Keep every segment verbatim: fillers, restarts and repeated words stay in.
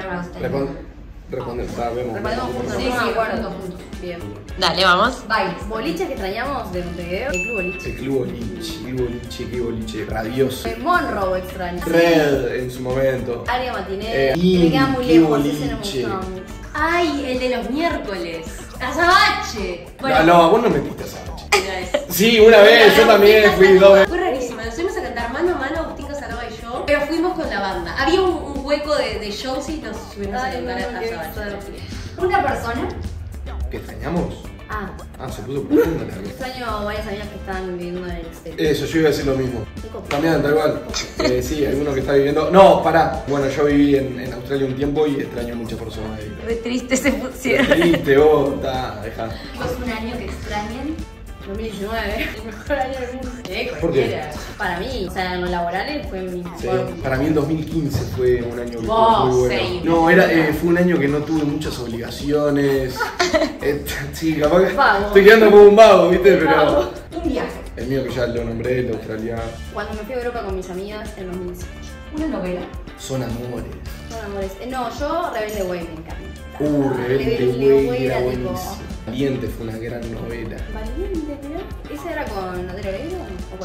a Australia. Responde. Responde, sabemos. Respondemos juntos, Sí, no me sí, acuerdo. juntos, juntos. Bien. Dale, vamos. Bailes. Boliches que extrañamos de Montevideo. El club boliche. El club boliche, el boliche, qué boliche, radioso. El Monroe extraño. Red en su momento. Área matiné. Eh, me queda muy qué lejos, ese no me boliche. gustaba mucho. Ay, el de los miércoles. Azabache. No, no, vos no metiste esa noche. Mira eso. Sí, una vez, yo también fui dos veces. Fue rarísima, nos fuimos a cantar mano a mano Agustín Casanova y yo, pero fuimos con la banda. Había un, un hueco de, de shows y nos subimos a Ay, cantar no, a qué Azabache. Una persona. ¿Qué extrañamos? Ah, Ah, se puso profunda la vida. extraño varias amigas que están viviendo en el exterior. Eso, yo iba a decir lo mismo. Nico. También, tal cual. Eh, sí, alguno que está viviendo. No, pará. Bueno, yo viví en, en Australia un tiempo y extraño a muchas personas ahí. Re triste se Qué pusieron. triste, vos, está, dejá. Chicos, un año que extrañen. dos mil diecinueve, el mejor año del mundo. Eh, ¿Por qué? cualquiera. Para mí, o sea, en lo laboral fue mi Sí, mejor. para mí el dos mil quince fue un año que Wow, fue muy bueno. same. No, era, eh, fue un año que no tuve muchas obligaciones. Eh, sí, capaz que Vago. estoy quedando como un vago, ¿viste? Pero Vago. Un viaje. el mío que ya lo nombré, el australiano. Cuando me fui a Europa con mis amigas en dos mil dieciocho. Una novela. Son amores. Son amores. Eh, no, yo Rebelde Way me encanta. Uh, Rebelde Rebelde Way era era tipo- buenísimo. Valiente fue una gran novela. Valiente, mirá. ¿Ese era con Adero Gueiro?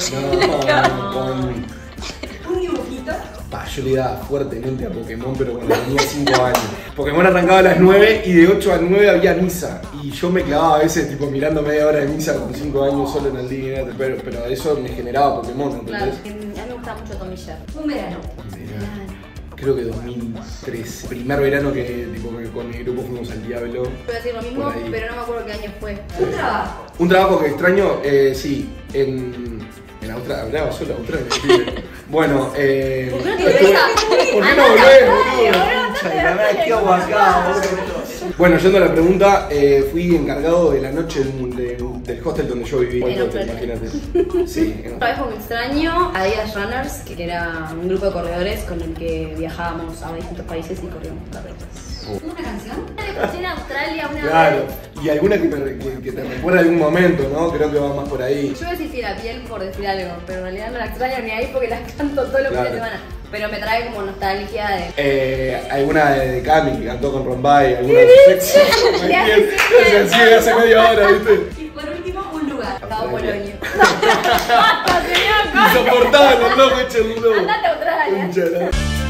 ¿O con No, con... Un dibujito. Pa, yo le daba fuertemente a Pokémon, pero cuando tenía cinco años. Pokémon arrancaba a las nueve y de ocho a nueve había misa. Y yo me clavaba a veces tipo mirando media hora de misa con cinco años solo en el día. Pero, pero eso me generaba Pokémon, Claro, ¿entendés? que a mí me gustaba mucho Tommy Jerry. Un verano. Mirá, creo que dos mil trece. Primer verano que, tipo, que con mi grupo fuimos al Diablo. Voy a decir lo mismo, Por ahí. pero no me acuerdo qué año fue. Un trabajo. Un trabajo que extraño, eh, sí, en, en Australia. Hablaba solo Australia. pibe. Bueno, eh. ¿Por qué no te estuve- volvés a- ¿Por qué no Andate a volvés, Australia, boludo? boludo, andate a La verdad es que hago acá, boludo. Bueno, yendo a la pregunta, eh, fui encargado de la noche del, de- del hostel donde yo viví. En Imagínate. Australia. Sí, en Trabajo muy extraño, Adidas Runners, que era un grupo de corredores con el que viajábamos a distintos países y corríamos carreras. Una canción. Le escuché en Australia una Claro, vez. y alguna que, me, que, que te recuerda algún momento, ¿no? Creo que va más por ahí. Yo voy a decir fiel a piel por decir algo, pero en realidad no la extraño ni ahí porque la canto todos los Claro. fines de semana. Pero me trae como nostalgia de. Eh, alguna de Cami que cantó con Rombay, alguna de dice? sexo. Le hace Se hacía hace media hora, ¿viste? Y por último, un lugar. Gustavo Polonio. ¡Basta, señor! Insoportable, loco, hecho el loco. Andate a Australia. Concha la-